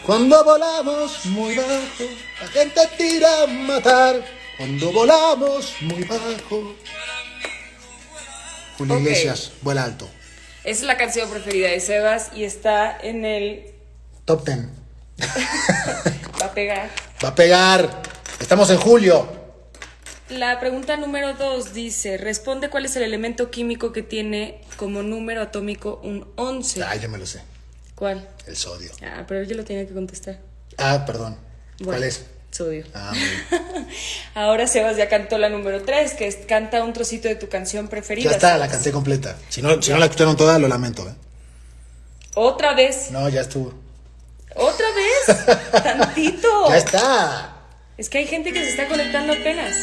Cuando volamos muy bajo, la gente tira a matar. Cuando volamos muy bajo. Julio Iglesias, vuela alto. Esa es la canción preferida de Sebas y está en el Top 10. Va a pegar. Va a pegar. Estamos en julio. La pregunta número 2 dice, responde cuál es el elemento químico que tiene como número atómico un 11. Ah, ya me lo sé. ¿Cuál? El sodio. Ah, pero yo lo tenía que contestar. Ah, perdón. Bueno, ¿Cuál es? Sodio. Ah, muy bien. Ahora Sebas ya cantó la número 3, que es canta un trocito de tu canción preferida. Ya está, Sebas. la canté completa. Si no la escucharon toda, lo lamento, ¿eh? ¿Otra vez? No, ya estuvo. ¿Otra vez? Tantito. Ya está. Es que hay gente que se está conectando apenas.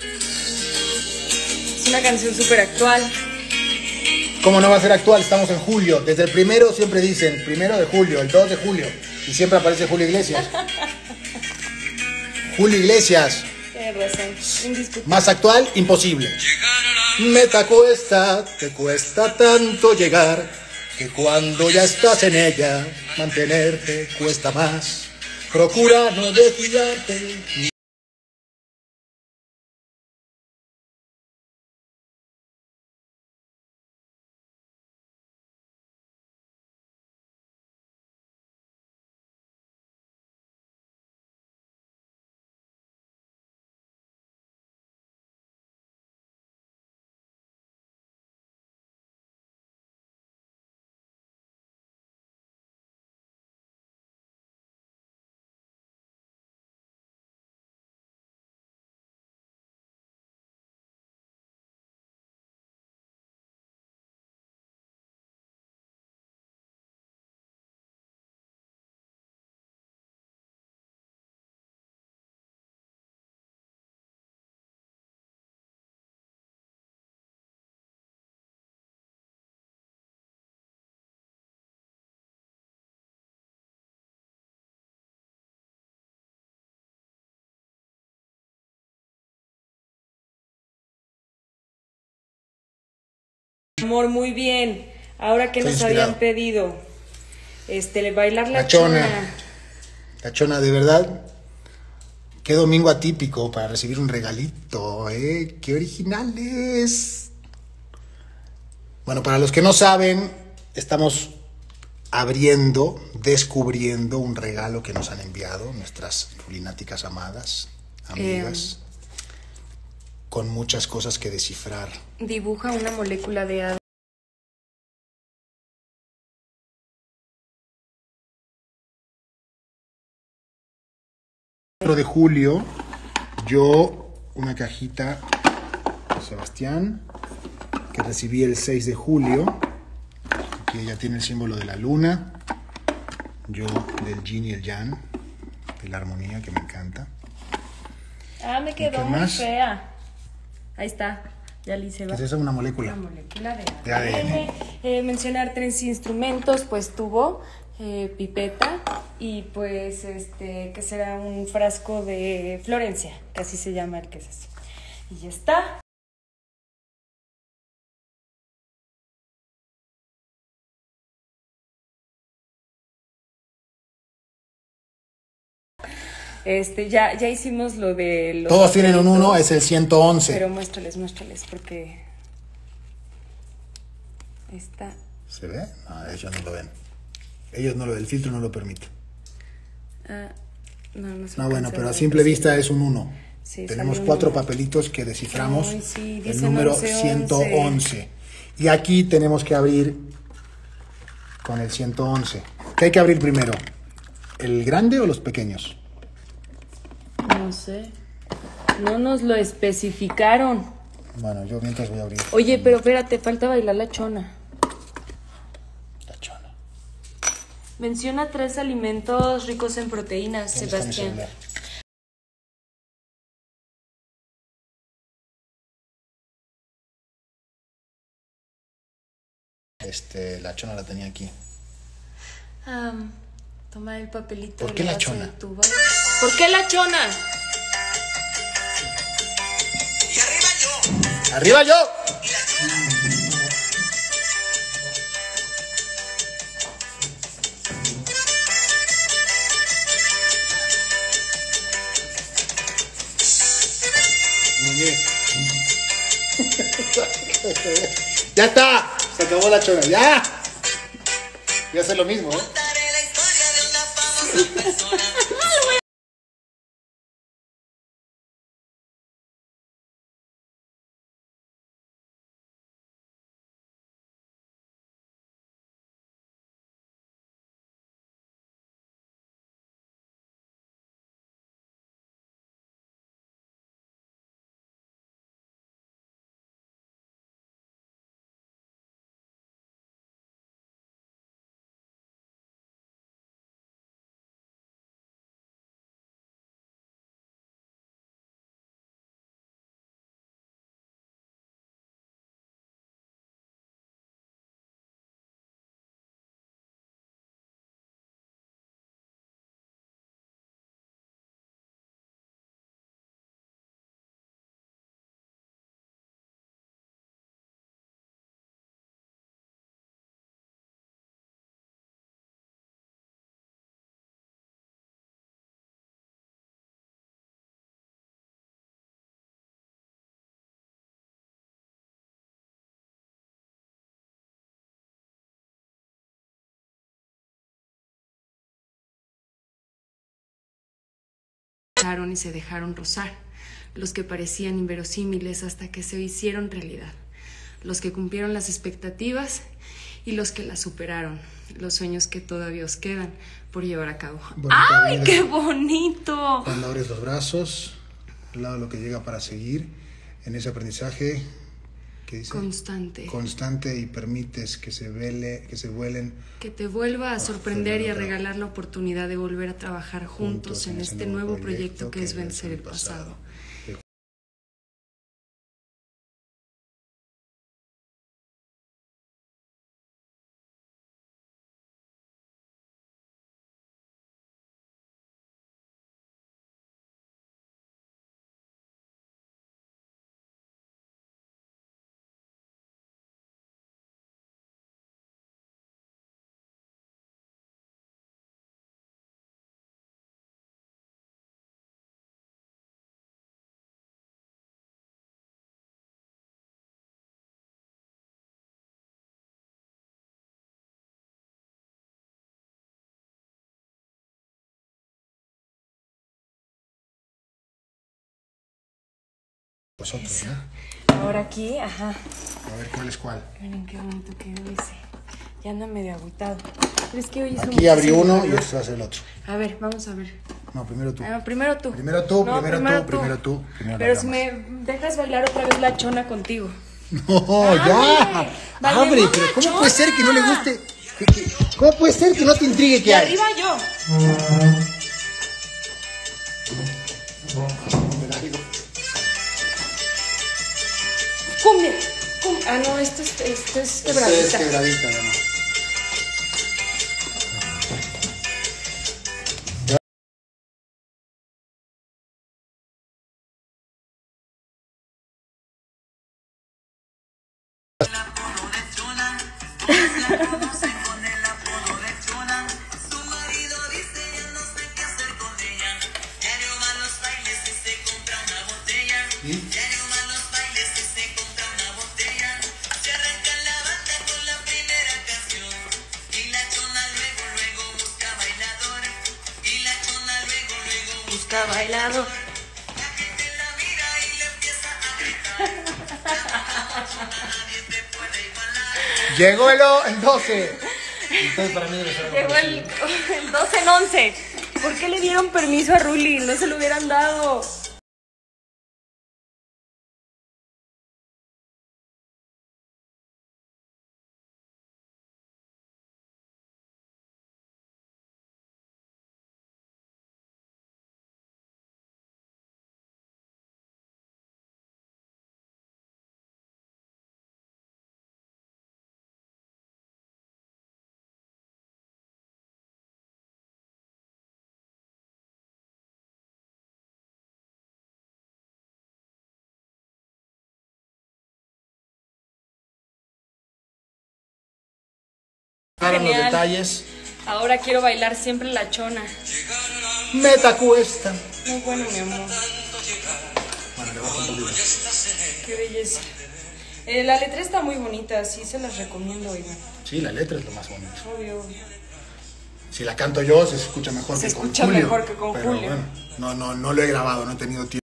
Es una canción súper actual. ¿Cómo no va a ser actual? Estamos en julio. Desde el primero siempre dicen, 1 de julio, el 2 de julio. Y siempre aparece Julio Iglesias. Julio Iglesias. Tienes razón. Indiscutible. Más actual, imposible. Meta cuesta, te cuesta tanto llegar, que cuando ya estás en ella, mantenerte cuesta más. Procura no descuidarte. Amor, muy bien. Ahora que Estoy nos inspirado. habían pedido, bailar la La chona. chona. La chona, de verdad. Qué domingo atípico para recibir un regalito, ¿eh? ¡Qué originales! Bueno, para los que no saben, estamos descubriendo un regalo que nos han enviado nuestras fulináticas amadas, amigas, con muchas cosas que descifrar. Dibuja una molécula de ADN. De julio, yo una cajita de Sebastián que recibí el 6 de julio. Aquí ella tiene el símbolo de la luna, yo del yin y el yang, de la armonía, que me encanta. Ah, me qué quedó muy más? fea. Ahí está. Ya le hice. ¿Qué es eso? Una molécula. Una molécula De ADN. Mencionar 3 instrumentos, pues tubo, pipeta y pues que será un frasco de Florencia, que así se llama el que es así. Y ya está. Ya hicimos lo de los Todos tienen un 1, papelitos, es el 111. pero muéstrales porque está. ¿Se ve? No, ellos no lo ven. Ellos no lo ven, el filtro no lo permite. No se No, bueno, alcanza pero a a ver, simple sí. vista es un 1. Sí, Tenemos salió 4 un 1. papelitos que desciframos. Ay, sí, el dicen número 11. 111. Y aquí tenemos que abrir con el 111. ¿Qué hay que abrir primero? ¿El grande o los pequeños? No sé. No nos lo especificaron. Bueno, yo mientras voy a abrir. Oye, pero espérate, falta bailar la chona. La chona. Menciona 3 alimentos ricos en proteínas, ¿Dónde está mi Sebastián. celular? La chona la tenía aquí. Toma el papelito. ¿Por de qué la base chona? de tu vaso. ¿Por qué la chona? ¡Arriba yo! Mire. ¡Ya está! Se acabó la chona. ¡Ya! Voy a hacer lo mismo, ¿eh? Y se dejaron rozar, los que parecían inverosímiles hasta que se hicieron realidad, los que cumplieron las expectativas y los que las superaron, los sueños que todavía os quedan por llevar a cabo. ¡Ay, qué bonito! Cuando abres los brazos, al lado de lo que llega para seguir, en ese aprendizaje que dice constante y permites que se vuelen, que te vuelva a sorprender y a regalar la oportunidad de volver a trabajar juntos en este nuevo proyecto que es vencer el pasado. Vosotros, ¿no? Ahora aquí, ajá. A ver cuál es cuál. Miren qué bonito quedó ese. Ya anda medio agüitado. Pero es que hoy hizo aquí abrí uno y este va a ser el otro. A ver, vamos a ver. No, primero tú. Primero tú. Primero tú, no, primero tú. Pero si me dejas bailar otra vez la chona contigo. No, ya. Abre, pero ¿cómo puede ser que no le guste? ¿Cómo puede ser que no te intrigue que hay? Arriba yo. Cumbia. Ah, no, esto es quebradita. Esto es quebradita, ¿no? Bailado. Llegó el 12. Entonces para mí debe ser llegó el 12 en 11. ¿Por qué le dieron permiso a Ruli? No se lo hubieran dado. Los detalles. Ahora quiero bailar siempre la chona. Meta cuesta. Muy bueno, mi amor. Bueno, le voy a un poquito. Qué belleza. La letra está muy bonita, sí se las recomiendo, oigan. Sí, la letra es lo más bonito. Obvio. Si la canto yo, se escucha mejor Se que con escucha Julio. mejor que con pero Julio. Bueno, no lo he grabado, no he tenido tiempo.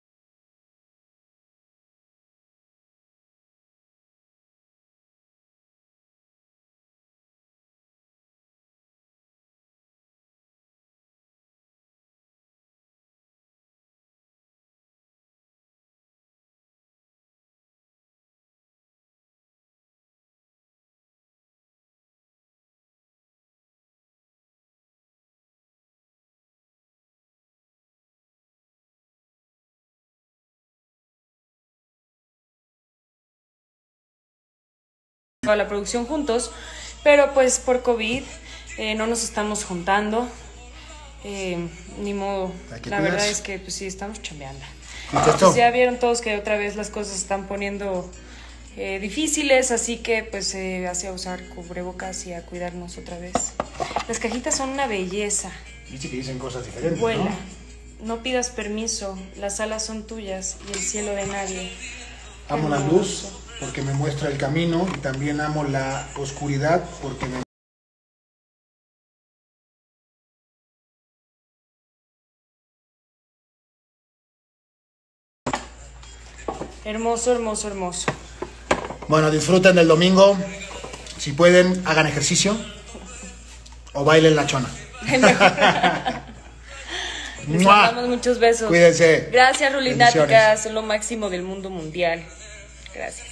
A la producción juntos, pero pues por COVID no nos estamos juntando, ni modo. La verdad es que pues sí, estamos chambeando. Pues ya vieron todos que otra vez las cosas se están poniendo difíciles, así que pues se hace a usar cubrebocas y a cuidarnos otra vez. Las cajitas son una belleza. Dice que dicen cosas diferentes, Vuela, no pidas permiso, las alas son tuyas y el cielo de nadie. Amo la luz porque me muestra el camino y también amo la oscuridad porque me... Hermoso, hermoso, hermoso. Bueno, disfruten del domingo. Si pueden, hagan ejercicio o bailen la chona. Les mandamos muchos besos. Cuídense. Gracias, Rulináticas, son lo máximo del mundo mundial. Gracias.